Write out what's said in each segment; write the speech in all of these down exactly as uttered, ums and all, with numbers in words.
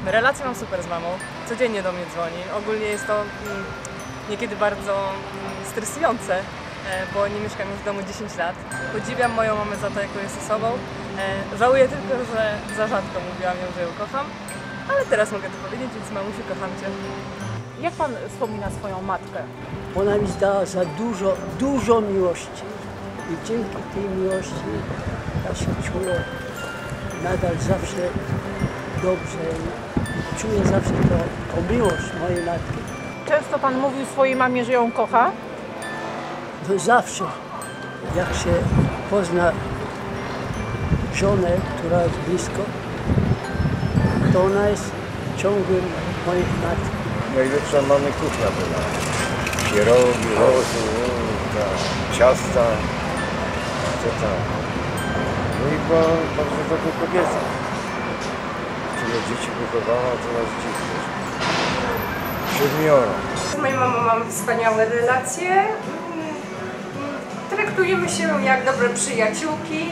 Relacje mam super z mamą, codziennie do mnie dzwoni. Ogólnie jest to mm, niekiedy bardzo mm, stresujące, e, bo nie mieszkam już w domu dziesięć lat. Podziwiam moją mamę za to, jaką jest osobą. E, żałuję tylko, że za rzadko mówiłam ją, że ją kocham, ale teraz mogę to powiedzieć, więc mamusiu, kocham Cię. Jak Pan wspomina swoją matkę? Ona mi dała za dużo, dużo miłości i dzięki tej miłości ja się czuję nadal zawsze dobrze i czuję zawsze to, to miłość mojej matki. Często Pan mówił swojej mamie, że ją kocha? To zawsze, jak się pozna żonę, która jest blisko, to ona jest ciągłym mojej matki. Najlepsza mamy kuchnia była. Pierogi, losu, ciasta, co tam. No i była bardzo dobra kobieta. Tyle dzieci wychowała, teraz dzieci jest. Siedmioro. Z moją mamą mam wspaniałe relacje. Traktujemy się jak dobre przyjaciółki.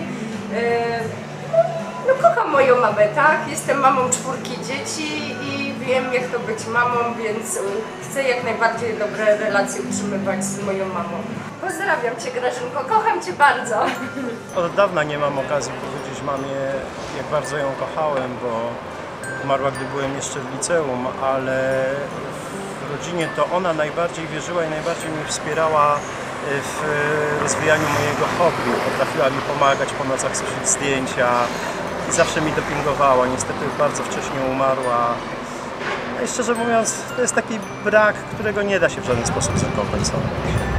No, kocham moją mamę, tak? Jestem mamą czwórki dzieci i wiem, jak to być mamą, więc chcę jak najbardziej dobre relacje utrzymywać z moją mamą. Pozdrawiam Cię, Grażynko, kocham Cię bardzo. Od dawna nie mam okazji powiedzieć mamie, jak bardzo ją kochałem, bo umarła, gdy byłem jeszcze w liceum, ale w rodzinie to ona najbardziej wierzyła i najbardziej mnie wspierała w rozwijaniu mojego hobby. Potrafiła mi pomagać po nocach suszyć zdjęcia i zawsze mi dopingowała. Niestety bardzo wcześnie umarła. No i szczerze mówiąc, to jest taki brak, którego nie da się w żaden sposób zrekompensować.